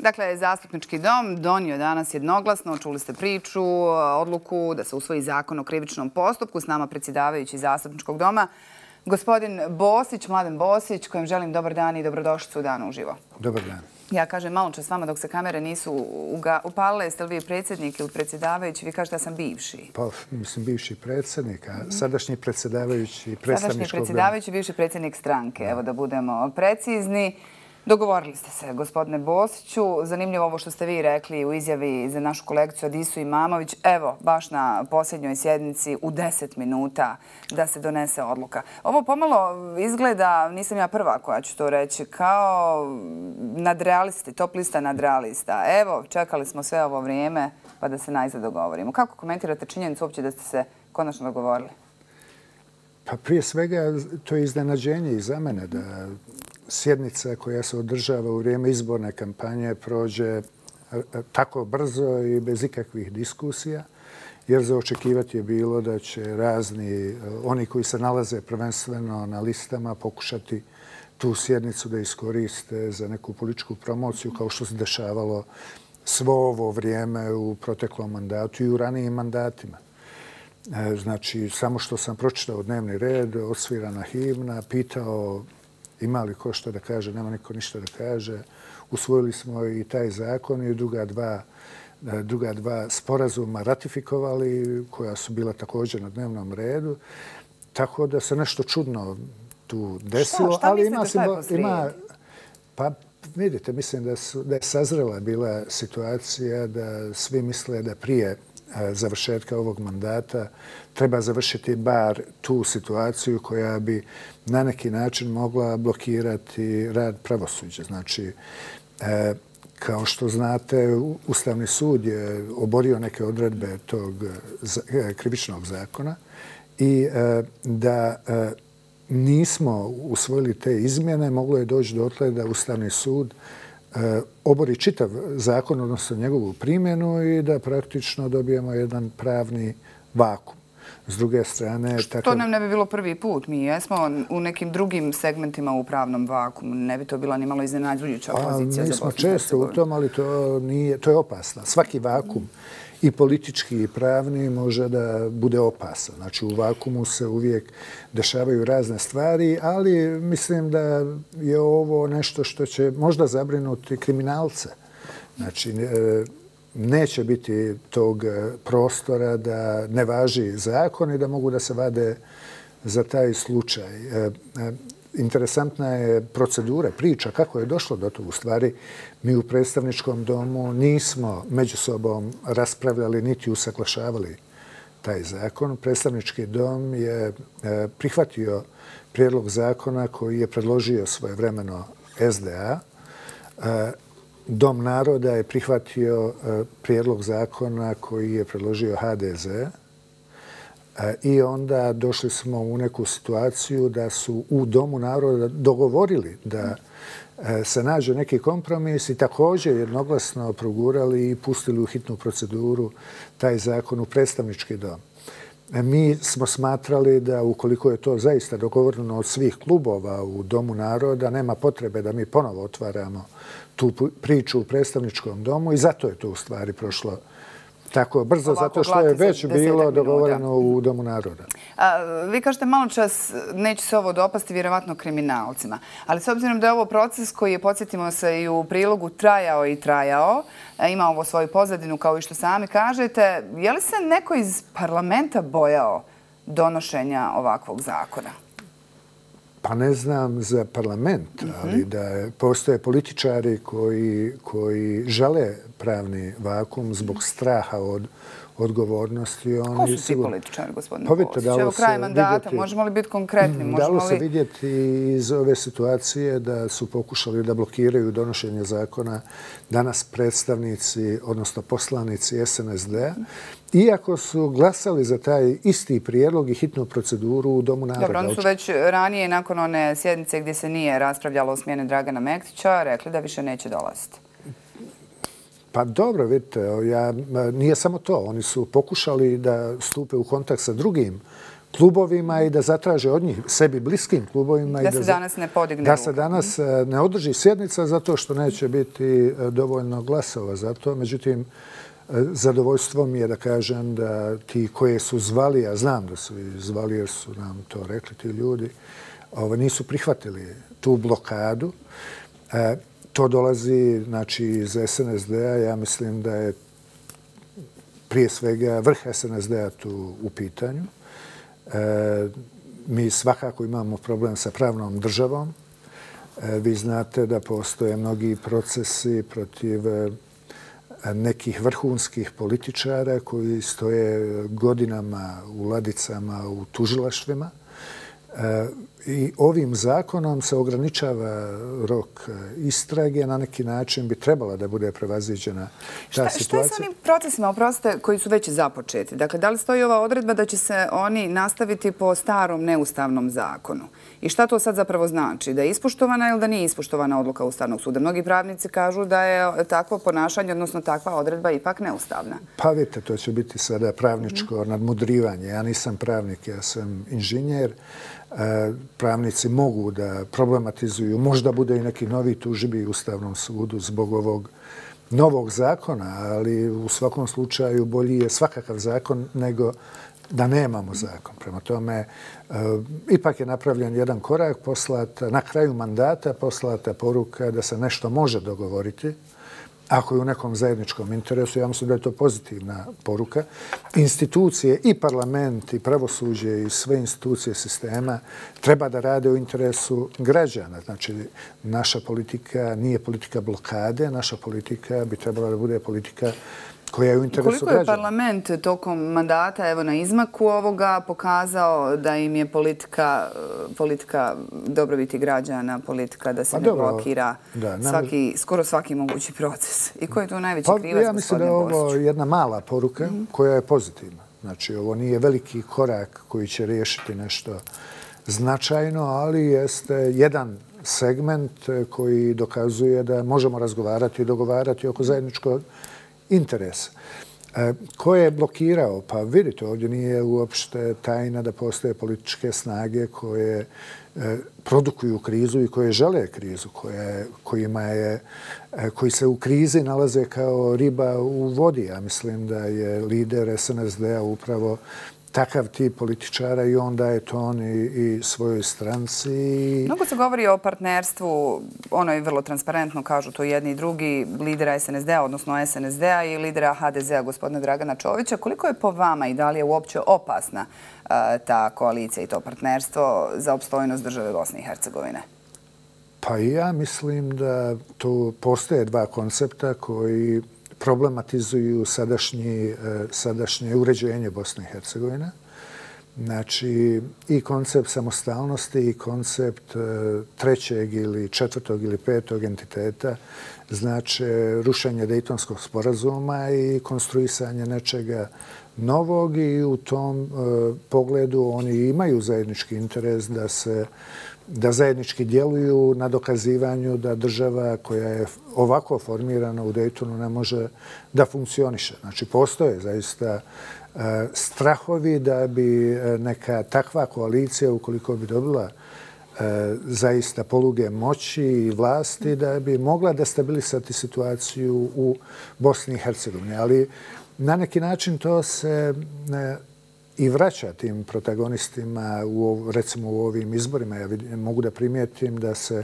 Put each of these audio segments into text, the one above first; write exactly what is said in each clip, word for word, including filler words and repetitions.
Dakle, Zastupnički dom donio danas jednoglasno, čuli ste priču, odluku da se usvoji zakon o krivičnom postupku. S nama predsjedavajući Zastupničkog doma, gospodin Bosić, Mladen Bosić, kojem želim dobar dan i dobrodošlicu u Danu uživo. Dobar dan. Ja kažem malo čas vama dok se kamere nisu upalile, jeste li vi predsjednik ili predsjedavajući? Vi kažete da sam bivši. Pa, mislim, bivši predsjednik, a sadašnji predsjedavajući predstavničkog doma. Sadašnji predsjedavajući, bivši predsjednik stranke, evo da budemo precizni. Dogovorili ste se, gospodine Bosiću. Zanimljivo ovo što ste vi rekli u izjavi za našu kolegicu Adisu Imamović. Evo, baš na posljednjoj sjednici u deset minuta da se donese odluka. Ovo pomalo izgleda, nisam ja prva koja ću to reći, kao nadrealisti, top lista nadrealista. Evo, čekali smo sve ovo vrijeme pa da se najzad dogovorimo. Kako komentirate činjenicu uopće da ste se konačno dogovorili? Pa prije svega to je iznenađenje i za mene da sjednica koja se održava u vrijeme izborne kampanje prođe tako brzo i bez ikakvih diskusija, jer za očekivati je bilo da će razni, oni koji se nalaze prvenstveno na listama, pokušati tu sjednicu da iskoriste za neku političku promociju, kao što se dešavalo svo ovo vrijeme u proteklom mandatu i u ranijim mandatima. Znači, samo što sam pročitao dnevni red, osvirana himna, pitao ima li ko što da kaže, nema niko ništa da kaže. Usvojili smo i taj zakon i druga dva, druga dva sporazuma ratifikovali, koja su bila također na dnevnom redu. Tako da se nešto čudno tu desilo. Šta, šta ali mislite šta je posrijedi? Ima, pa vidite, mislim da, su, da je sazrela bila situacija da svi misle da prije završetka ovog mandata treba završiti bar tu situaciju koja bi na neki način mogla blokirati rad pravosuđa. Znači, e, kao što znate, Ustavni sud je oborio neke odredbe tog krivičnog zakona i e, da e, nismo usvojili te izmjene, moglo je doći dotle da Ustavni sud obori čitav zakon, odnosno njegovu primjenu i da praktično dobijemo jedan pravni vakum. S druge strane... Što nam ne bi bilo prvi put? Mi jesmo u nekim drugim segmentima u pravnom vakumu. Ne bi to bila ni malo iznenađujuća pozicija za Bosnu i Hercegovinu. Mi smo često u tom, ali to, nije, to je opasno. Svaki vakum, i politički i pravni, može da bude opasan. Znači, u vakumu se uvijek dešavaju razne stvari, ali mislim da je ovo nešto što će možda zabrinuti kriminalce. Znači, neće biti tog prostora da ne važi zakon i da mogu da se vade za taj slučaj. Interesantna je procedura, priča kako je došlo do toga. U stvari, mi u predstavničkom domu nismo među sobom raspravljali niti usaglašavali taj zakon. Predstavnički dom je prihvatio prijedlog zakona koji je predložio svojevremeno S D A. Dom naroda je prihvatio prijedlog zakona koji je predložio H D Z. I onda došli smo u neku situaciju da su u Domu naroda dogovorili da se nađe neki kompromis i također jednoglasno progurali i pustili u hitnu proceduru taj zakon u predstavnički dom. Mi smo smatrali da ukoliko je to zaista dogovoreno od svih klubova u Domu naroda, nema potrebe da mi ponovo otvaramo tu priču u predstavničkom domu i zato je to u stvari prošlo tako brzo, zato što je već bilo dogovoreno u Domu naroda. Vi kažete malo čas, neće se ovo dopasti vjerovatno kriminalcima, ali s obzirom da je ovo proces koji je, podsjetimo se, i u prilogu trajao i trajao, ima ovo svoju pozadinu kao i što sami kažete, je li se neko iz parlamenta bojao donošenja ovakvog zakona? Pa ne znam za parlament, ali da postoje političari koji, koji žele pravni vakum zbog straha od odgovornosti. Ko su ti političari, gospodine Bosić? Evo kraj mandata, možemo li biti konkretni? Dalo se vidjeti iz ove situacije da su pokušali da blokiraju donošenje zakona danas predstavnici, odnosno poslanici S N S D-a, iako su glasali za taj isti prijedlog i hitnu proceduru u Domu naroda. Dobro, oni su već ranije, nakon one sjednice gdje se nije raspravljalo o smjeni Dragana Mektića, rekli da više neće dolaziti. Pa dobro, vidite, ja, nije samo to. Oni su pokušali da stupe u kontakt sa drugim klubovima i da zatraže od njih, sebi bliskim klubovima. Da se danas ne podigne Da se danas ne održi sjednica zato što neće biti dovoljno glasova za to. Međutim, zadovoljstvo mi je da kažem da ti koje su zvali, a znam da su i zvali jer su nam to rekli ti ljudi, nisu prihvatili tu blokadu. To dolazi znači, iz S N S D-a. Ja mislim da je prije svega vrh S N S D-a tu u pitanju. Mi svakako imamo problem sa pravnom državom. Vi znate da postoje mnogi procesi protiv nekih vrhunskih političara koji stoje godinama u ladicama u tužilaštvima. I ovim zakonom se ograničava rok istrage. Na neki način bi trebala da bude prevaziđena ta situacija. Šta je sa onim procesima, oprostite, koji su već započeti? Dakle, da li stoji ova odredba da će se oni nastaviti po starom neustavnom zakonu? I šta to sad zapravo znači? Da je ispoštovana ili da nije ispoštovana odluka Ustavnog suda? Mnogi pravnici kažu da je takvo ponašanje, odnosno takva odredba ipak neustavna. Pa vidite, to će biti sada pravničko nadmudrivanje. Ja nisam pravnik, ja sam inženjer. Pravnici mogu da problematizuju, možda bude i neki novi tužbi u Ustavnom sudu zbog ovog novog zakona, ali u svakom slučaju bolji je svakakav zakon nego da nemamo zakon. Prema tome, ipak je napravljen jedan korak, poslata, na kraju mandata poslata poruka da se nešto može dogovoriti, ako je u nekom zajedničkom interesu. Ja mislim da je to pozitivna poruka. Institucije i parlament i pravosuđe i sve institucije sistema treba da rade u interesu građana. Znači, naša politika nije politika blokade, naša politika bi trebala da bude politika koja je u interesu građana. Koliko je parlament tokom mandata, evo na izmaku ovoga, pokazao da im je politika, politika dobrobiti građana, politika da se ne blokira svaki, skoro svaki mogući proces? I koji je tu najveći krivac, gospodine Bosnić? Ja mislim da je ovo jedna mala poruka koja je pozitivna. Znači, ovo nije veliki korak koji će riješiti nešto značajno, ali jeste jedan segment koji dokazuje da možemo razgovarati i dogovarati oko zajedničkog interesa. Ko je blokirao? Pa vidite, ovdje nije uopšte tajna da postoje političke snage koje produkuju krizu i koje žele krizu, kojima je, koji se u krizi nalaze kao riba u vodi. Ja mislim da je lider S N S D-a upravo takav tip političara i on daje ton i svojoj stranci. Mnogo se govori o partnerstvu, ono je vrlo transparentno, kažu to jedni i drugi, lidera S N S D-a, odnosno S N S D-a i lidera H D Z-a, gospodina Dragana Čovića. Koliko je po vama i da li je uopće opasna ta koalicija i to partnerstvo za opstojnost države Bosne i Hercegovine? Pa ja mislim da tu postoje dva koncepta koji problematizuju sadašnje uređenje Bosne i Hercegovine. Znači, i koncept samostalnosti i koncept trećeg ili četvrtog ili petog entiteta, znači rušenje Dejtonskog sporazuma i konstruisanje nečega novog i u tom pogledu oni imaju zajednički interes da se da zajednički djeluju na dokazivanju da država koja je ovako formirana u Dejtonu ne može da funkcioniše. Znači, postoje zaista strahovi da bi neka takva koalicija, ukoliko bi dobila zaista poluge moći i vlasti, da bi mogla destabilisati situaciju u Bosni i Hercegovini. Ali na neki način to se i vraća tim protagonistima, recimo u ovim izborima. Ja mogu da primijetim da se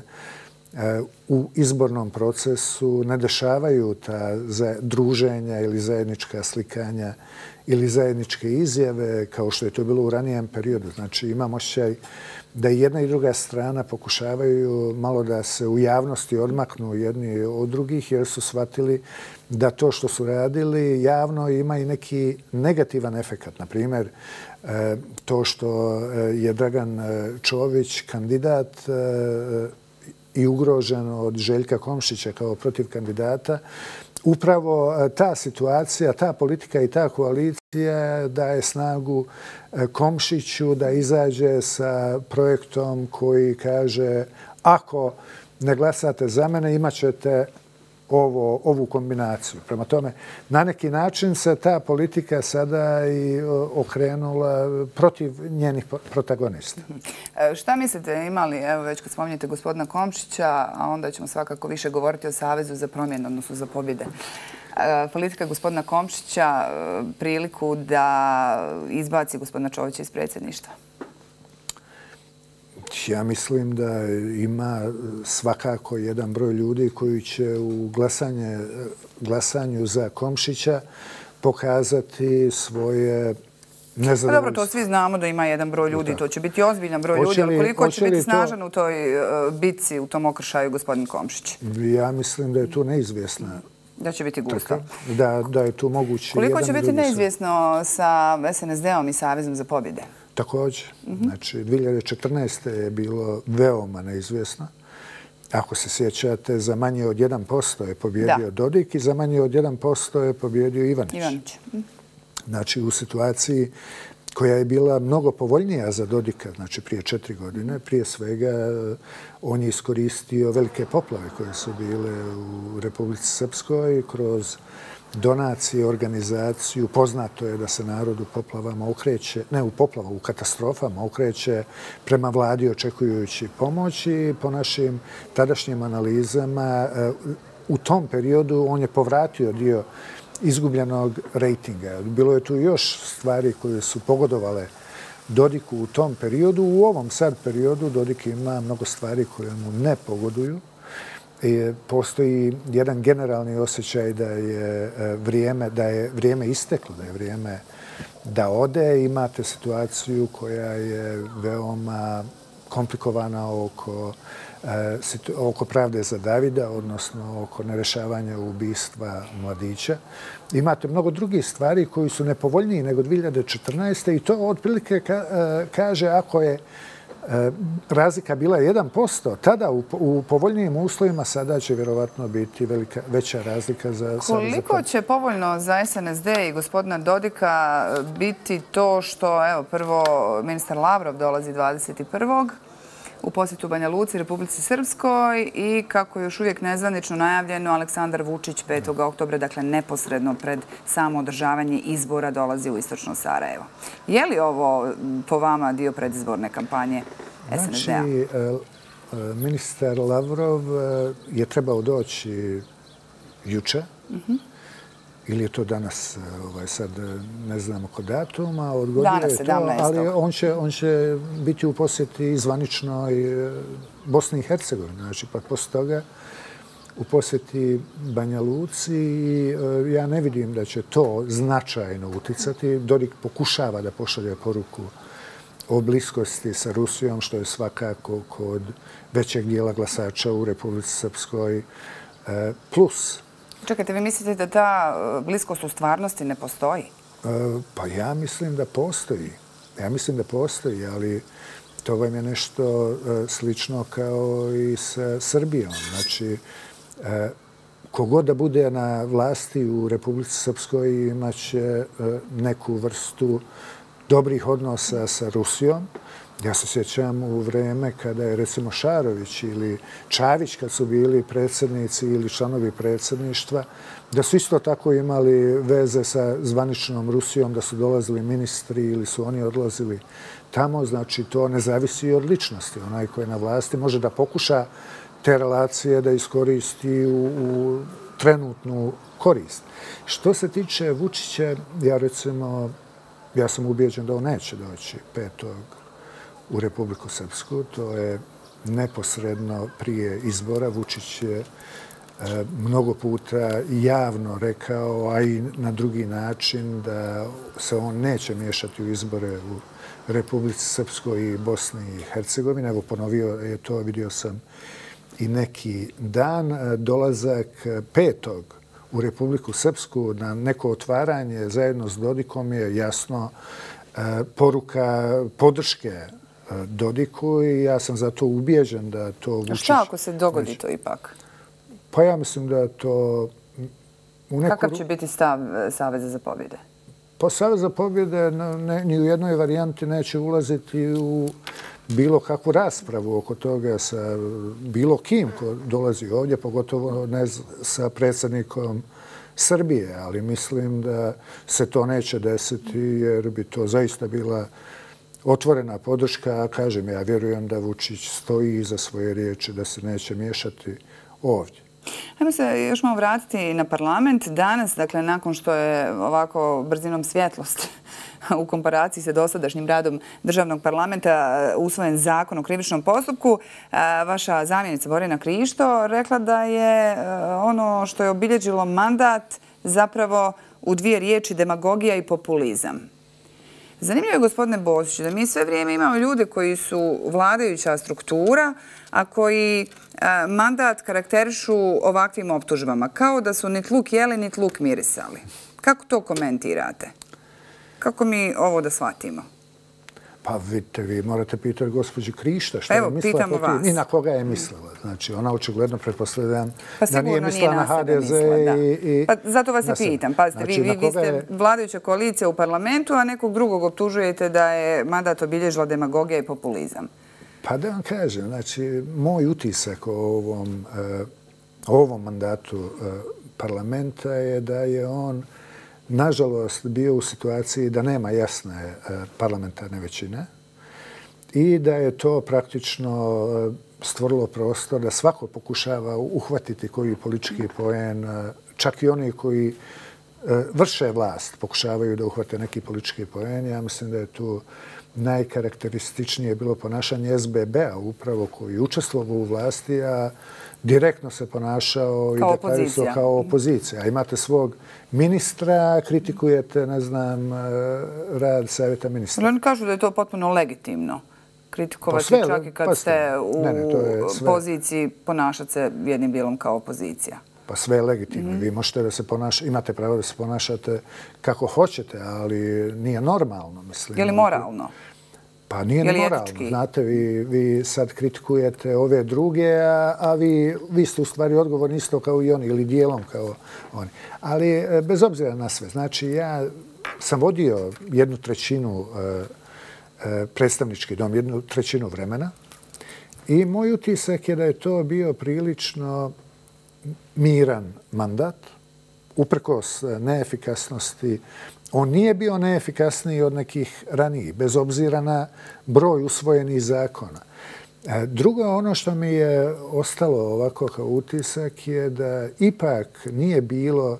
u izbornom procesu ne dešavaju ta druženja ili zajednička slikanja ili zajedničke izjave kao što je to bilo u ranijem periodu. Znači, imam osjećaj da i jedna i druga strana pokušavaju malo da se u javnosti odmaknu jedni od drugih jer su shvatili da to što su radili javno ima i neki negativan efekat. Naprimjer, to što je Dragan Čović kandidat i ugrožen od Željka Komšića kao protiv kandidata, upravo ta situacija, ta politika i ta koalicija daje snagu Komšiću da izađe sa projektom koji kaže ako ne glasate za mene imat ćete ovo, ovu kombinaciju. Prema tome, na neki način se ta politika sada i okrenula protiv njenih protagonista. Šta mislite, imali, evo već kad spominjete gospodina Komšića, a onda ćemo svakako više govoriti o Savezu za promjenu, odnosno za pobjede. Politika gospodina Komšića priliku da izbaci gospodina Čovića iz predsjedništva? Ja mislim da ima svakako jedan broj ljudi koji će u glasanje, glasanju za Komšića pokazati svoje nezadovoljstvo. Dobro, to svi znamo da ima jedan broj ljudi, to će biti ozbiljan broj ljudi, ali koliko će biti snažan u toj bitci, u tom okršaju gospodin Komšić? Ja mislim da je tu neizvjesna. Da će biti gusto. Da, da je tu mogući jedan Koliko će biti neizvjesno sa S N S D-om i Savezom za pobjede? Također. Znači, dvije hiljade četrnaeste. je bilo veoma neizvjesno. Ako se sjećate, za manje od jedan posto je pobjedio Dodik i za manje od jedan posto je pobjedio Ivanić. Ivanić. Znači, u situaciji koja je bila mnogo povoljnija za Dodika, znači prije četiri godine, prije svega on je iskoristio velike poplave koje su bile u Republici Srpskoj kroz donacije, organizaciju. Poznato je da se narod u poplavama okreće, ne u poplavama, u katastrofama okreće prema vladi očekujući pomoć i po našim tadašnjim analizama u tom periodu on je povratio dio izgubljenog rejtinga. Bilo je tu još stvari koje su pogodovale Dodiku u tom periodu. U ovom sad periodu Dodik ima mnogo stvari koje mu ne pogoduju. I postoji jedan generalni osjećaj da je vrijeme, da je vrijeme isteklo, da je vrijeme da ode. Imate situaciju koja je veoma komplikovana oko, oko pravde za Davida, odnosno oko nerešavanja ubistva mladića. Imate mnogo drugih stvari koji su nepovoljniji nego dvije hiljade četrnaeste. i to otprilike kaže ako je razlika bila jedan posto, tada u povoljnijim uslovima sada će vjerovatno biti velika, veća razlika za... Koliko će povoljno za S N S D i gospodina Dodika biti to što, evo, prvo ministar Lavrov dolazi dvadeset prvog u posjetu Banja Luci, Republici Srpskoj i kako je još uvijek nezvanično najavljeno, Aleksandar Vučić petog oktobra, dakle neposredno pred samo održavanje izbora, dolazi u istočno Sarajevo. Je li ovo po vama dio predizborne kampanje S N S D-a? Znači, ministar Lavrov je trebao doći juče, ili je to danas, sad ne znam oko datuma, odgodio je to, ali on će, on će biti u posjeti zvaničnoj Bosni i Hercegovini. Znači, pa poslije toga u posjeti Banja Luci i ja ne vidim da će to značajno uticati. Dodik pokušava da pošalje poruku o bliskosti sa Rusijom, što je svakako kod većeg dijela glasača u Republici Srpskoj plus. Čekajte, vi mislite da ta bliskost u stvarnosti ne postoji? Pa ja mislim da postoji. Ja mislim da postoji, ali to vam je nešto slično kao i sa Srbijom. Znači, kogod da bude na vlasti u Republici Srpskoj imaće neku vrstu dobrih odnosa sa Rusijom. Ja se sjećam u vreme kada je recimo Šarović ili Čavić kad su bili predsjednici ili članovi predsjedništva, da su isto tako imali veze sa zvaničnom Rusijom, da su dolazili ministri ili su oni odlazili tamo. Znači, to ne zavisi od ličnosti. Onaj koji je na vlasti može da pokuša te relacije da iskoristi u, u trenutnu korist. Što se tiče Vučića, ja recimo, ja sam ubijeđen da on neće doći petog u Republiku Srpsku. To je neposredno prije izbora. Vučić je mnogo puta javno rekao, a i na drugi način, da se on neće miješati u izbore u Republici Srpskoj i Bosni i Hercegovini. Evo, ponovio je to, vidio sam i neki dan. Dolazak petog u Republiku Srpsku na neko otvaranje zajedno s Dodikom je jasno poruka podrške Dodiku i ja sam zato ubijeđen da to Vučić... A šta ako se dogodi to ipak? Pa ja mislim da to... Kakav će biti stav Saveza za pobjede? Pa Savez za pobjede ni u jednoj varijanti neće ulaziti u bilo kakvu raspravu oko toga sa bilo kim ko dolazi ovdje, pogotovo ne sa predsjednikom Srbije, ali mislim da se to neće desiti jer bi to zaista bila otvorena podrška, a kažem, ja vjerujem da Vučić stoji iza svoje riječi, da se neće miješati ovdje. Ajmo se još malo vratiti na parlament. Danas, dakle, nakon što je ovako brzinom svjetlost u komparaciji sa dosadašnjim radom državnog parlamenta usvojen zakon o krivičnom postupku, vaša zamjenica Borjana Krišto rekla da je ono što je obilježilo mandat zapravo u dvije riječi demagogija i populizam. Zanimljivo je, gospodine Bosiću, da mi sve vrijeme imamo ljude koji su vladajuća struktura, a koji mandat karakterišu ovakvim optužbama, kao da su nit luk jeli, nit luk mirisali. Kako to komentirate? Kako mi ovo da shvatimo? Pa vidite, vi morate pitati gospođu Krišta što je mislila. Evo, pitamo vas. I na koga je mislila. Znači, ona očigledno pretpostavljam pa da nije mislila na ha de ze i... Pa zato vas i pitam. Pazite, znači, vi, vi ste je... vladajuća koalicija u parlamentu, a nekog drugog optužujete da je mandat obilježila demagogija i populizam. Pa da vam kažem, znači, moj utisak o ovom, uh, ovom mandatu uh, parlamenta je da je on nažalost bio u situaciji da nema jasne parlamentarne većine i da je to praktično stvorilo prostor da svako pokušava uhvatiti koji politički poen, čak i oni koji vrše vlast pokušavaju da uhvate neki politički poen. Ja mislim da je tu najkarakterističnije bilo ponašanje es be be-a upravo koji je učestvovao u vlasti, a direktno se ponašao i deklarisao kao opozicija. A imate svog ministra, kritikujete, ne znam, rad savjeta ministra. Ali oni kažu da je to potpuno legitimno. Kritikovati čak i kad ste u poziciji ponašati se jednim dijelom kao opozicija. Pa sve je legitimno. Vi možete da se ponašate, imate pravo da se ponašate kako hoćete, ali nije normalno, mislim. Je li moralno? Pa nije ni moralno. Znate, vi, vi sad kritikujete ove druge, a, a vi, vi ste u stvari odgovorni isto kao i oni ili dijelom kao oni. Ali bez obzira na sve, znači ja sam vodio jednu trećinu e, e, predstavnički dom, jednu trećinu vremena i moj utisak je da je to bio prilično miran mandat, uprkos neefikasnosti. On nije bio neefikasniji od nekih ranijih, bez obzira na broj usvojenih zakona. Drugo, ono što mi je ostalo ovako kao utisak je da ipak nije bilo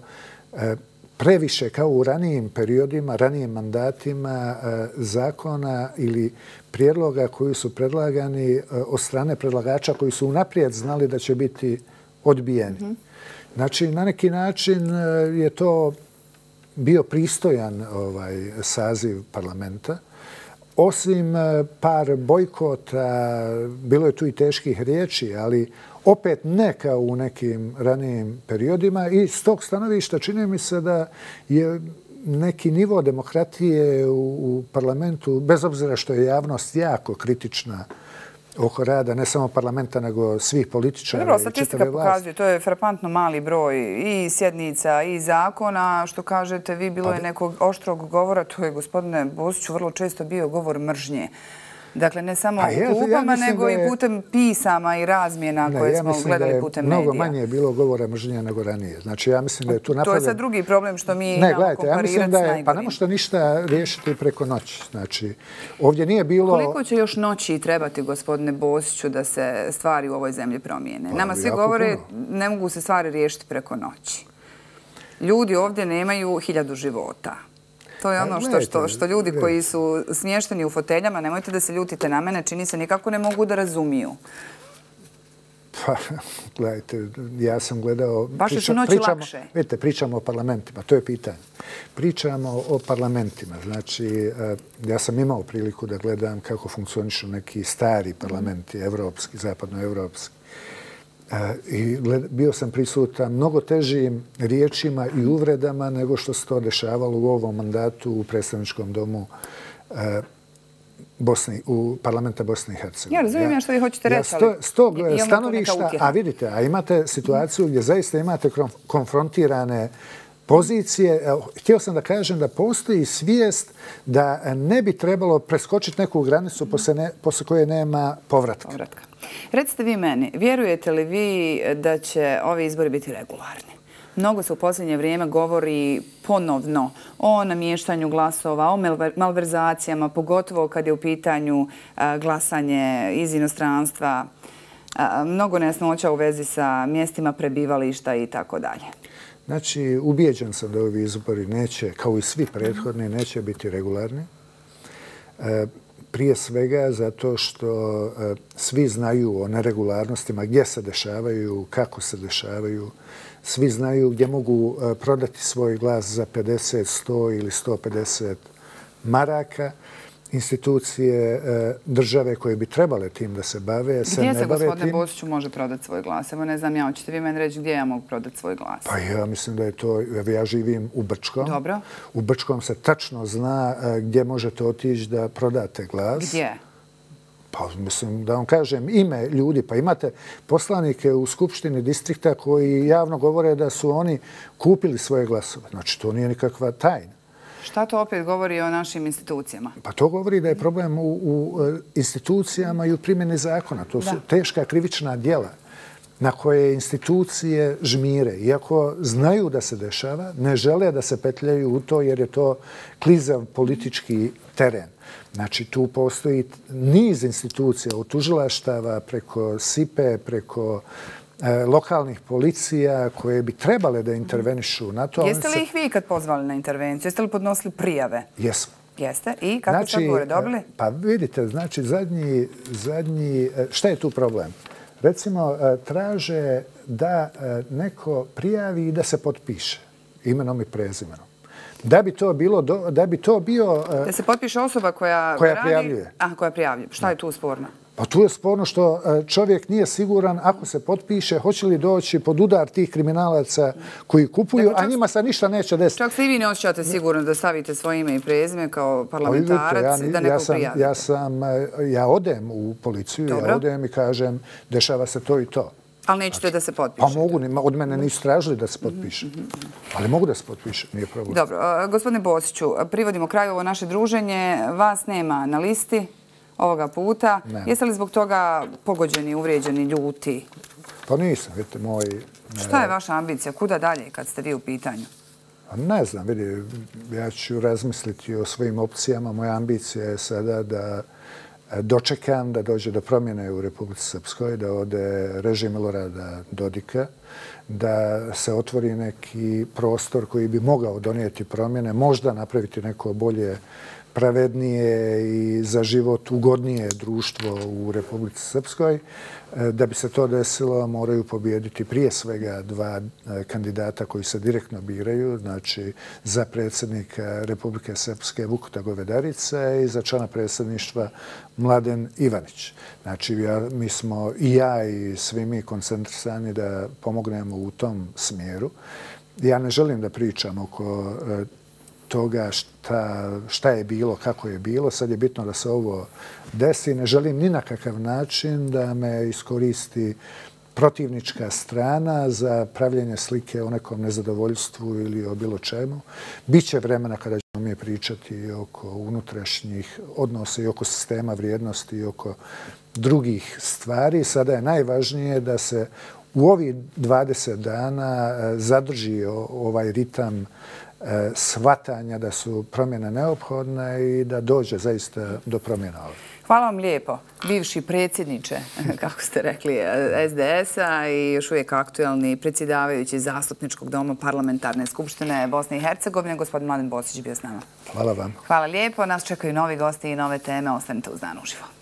previše kao u ranijim periodima, ranijim mandatima zakona ili prijedloga koji su predlagani od strane predlagača koji su unaprijed znali da će biti odbijeni. Znači, na neki način je to bio pristojan ovaj, saziv parlamenta. Osim par bojkota, bilo je tu i teških riječi, ali opet ne kao u nekim ranijim periodima. I s tog stanovišta čini mi se da je neki nivo demokratije u, u parlamentu, bez obzira što je javnost jako kritična oko rada ne samo parlamenta, nego svih političara. Dobro, statistika pokazuje, to je frapantno mali broj i sjednica i zakona. Što kažete, vi bilo je nekog oštrog govora, to je, gospodine Bosiću, vrlo često bio govor mržnje. Dakle, ne samo u klupama, nego i putem pisama i razmjena koje smo gledali putem medija. Mnogo manje je bilo govora mržnje nego ranije. Znači, ja mislim da je tu napravljeno... To je sad drugi problem što mi imamo komparirati s najgorim. Pa ne možete ništa riješiti preko noći. Znači, ovdje nije bilo... Koliko će još noći trebati, gospodine Bosiću, da se stvari u ovoj zemlji promijene? Nama svi govore, ne mogu se stvari riješiti preko noći. Ljudi ovdje nemaju hiljadu života. To je ono što, što, što ljudi koji su smješteni u foteljama, nemojte da se ljutite na mene, čini se nikako ne mogu da razumiju. Pa, gledajte, ja sam gledao... Baš priča, su noći pričamo, lakše. Vidite, pričamo o parlamentima, to je pitanje. Pričamo o parlamentima. Znači, ja sam imao priliku da gledam kako funkcionišu neki stari parlamenti, evropski, zapadnoevropski. I bio sam prisutan mnogo težim riječima i uvredama nego što se to dešavalo u ovom mandatu u predstavničkom domu Bosni, u parlamenta Bosne i Hercegovine. Ja razumijem ja što vi hoćete reći, ali s tog stanovišta, a vidite, a imate situaciju gdje zaista imate konfrontirane pozicije. Htio sam da kažem da postoji svijest da ne bi trebalo preskočiti neku granicu posle koje nema povratka. povratka. Recite vi meni, vjerujete li vi da će ovi izbori biti regularni? Mnogo se u posljednje vrijeme govori ponovno o namještanju glasova, o malverzacijama, pogotovo kad je u pitanju glasanje iz inostranstva, mnogo nesnoća u vezi sa mjestima prebivališta i tako dalje. Znači, ubijeđen sam da ovi izbori neće, kao i svi prethodni, neće biti regularni. Prije svega zato što svi znaju o neregularnostima, gdje se dešavaju, kako se dešavaju. Svi znaju gdje mogu prodati svoj glas za pedeset, sto ili sto pedeset maraka. Institucije države koje bi trebale tim da se bave, se ne bave tim. Gdje se, gospodine Bosiću, može prodati svoj glas? Evo, ne znam ja, hoćete vi meni reći gdje ja mogu prodati svoj glas? Pa ja mislim da je to, ja živim u Brčkom. Dobro. U Brčkom se tačno zna gdje možete otići da prodate glas. Gdje? Pa mislim da vam kažem ime ljudi. Pa imate poslanike u Skupštini distrikta koji javno govore da su oni kupili svoje glasove. Znači, to nije nikakva tajna. Šta to opet govori o našim institucijama? Pa to govori da je problem u, u institucijama i u primjeni zakona. To su teška krivična djela na koje institucije žmire. Iako znaju da se dešava, ne žele da se petljaju u to jer je to klizav politički teren. Znači, tu postoji niz institucija od tužilaštava preko S I P E, preko lokalnih policija koje bi trebale da intervenišu na to. Jeste li ih vi kad pozvali na intervenciju? Jeste li podnosili prijave? Jesmo. Jeste. I kako ste odgovore dobili? Pa vidite, znači zadnji, zadnji, šta je tu problem? Recimo, traže da neko prijavi i da se potpiše imenom i prezimenom. Da bi to bilo, da bi to bio... Da se potpiše osoba koja, koja prijavljuje. A, koja prijavljuje. Šta je tu sporno? Pa tu je sporno što čovjek nije siguran ako se potpiše, hoće li doći pod udar tih kriminalaca koji kupuju, a njima se ništa neće desiti. Čak se i vi ne osjećate sigurno da stavite svoje ime i prezime kao parlamentarac da nekog prijavite. Ja sam, ja odem u policiju, ja odem i kažem dešava se to i to. Ali nećete da se potpišete? Pa mogu, od mene nisu tražili da se potpiše. Ali mogu da se potpiše, nije problem. Dobro, gospodine Bosiću, privodimo kraju ovo naše druženje. Vas nema na listi ovoga puta. Jeste li zbog toga pogođeni, uvrijeđeni, ljuti? Pa nisam, vidite, moj... Šta je vaša ambicija? Kuda dalje kad ste vi u pitanju? Ne znam, vidi, ja ću razmisliti o svojim opcijama. Moja ambicija je sada da dočekam da dođe do promjene u Republici Srpskoj, da ode režim Milorada Dodika, da se otvori neki prostor koji bi mogao donijeti promjene, možda napraviti neko bolje, pravednije i za život ugodnije društvo u Republici Srpskoj. Da bi se to desilo, moraju pobijediti prije svega dva kandidata koji se direktno biraju, znači za predsjednika Republike Srpske Vukuta Govedarica i za člana predsjedništva Mladen Ivanić. Znači, ja, mi smo i ja i svi mi koncentrisani da pomognemo u tom smjeru. Ja ne želim da pričam oko toga šta, šta je bilo, kako je bilo. Sad je bitno da se ovo desi. Ne želim ni na kakav način da me iskoristi protivnička strana za pravljenje slike o nekom nezadovoljstvu ili o bilo čemu. Biće vremena kada ćemo mi pričati oko unutrašnjih odnosa i oko sistema vrijednosti i oko drugih stvari. Sada je najvažnije da se u ovih dvadeset dana zadrži ovaj ritam shvatanja da su promjene neophodne i da dođe zaista do promjena. Hvala vam lijepo, bivši predsjedniče, kako ste rekli, S D S-a i još uvijek aktuelni predsjedavajući Zastupničkog doma Parlamentarne skupštine Bosne i Hercegovine. Gospodin Mladen Bosić bio s nama. Hvala vam. Hvala lijepo. Nas čekaju novi gosti i nove teme. Ostanite uz Dan uživo.